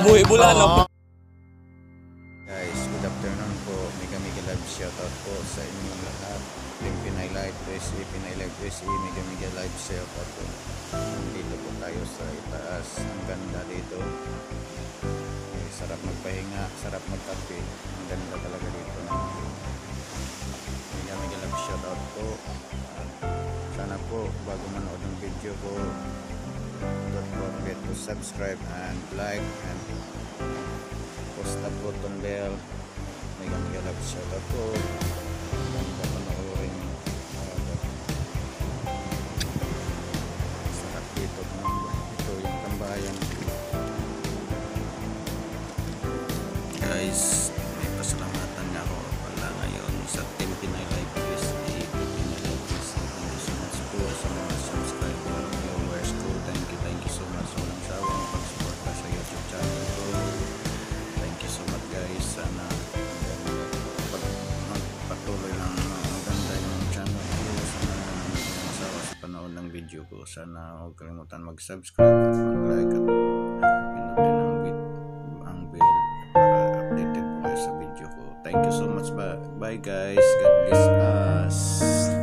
Buhay bulalo. Guys, good afternoon po. Mega live shoutout po sa inyong lahat. Team Pinay Live USA, Pinay Live USA, mega live shoutout po. Dito po tayo sa itaas. Ang ganda dito. Sarap magpahinga, sarap magkape. Ang ganda talaga dito. Mega live shoutout po. Sana po bago manood ng video ko, don't forget to subscribe and like and post the button bell. Mega love shoutout po. Ganda panoorin. Sarap dito. Ito yung tambayan. Guys, may pasalamatan na ako pala ngayon sa Team Pinay Live USA. Pinay Live USA. Thank you so much po sa mga subscriber, viewers ko. Thank you so much. Walang sawang pag-suporta sa YouTube channel ko. Thank you so much guys. Sana magpatuloy lang maganda yung channel ko. Sana hindi masawa sa panood ng video ko. Sana huwag kalimutan mag-subscribe at mag-like at pinutin ang bell para updated po kayo sa video ko. Thank you so much. Bye guys. God bless us.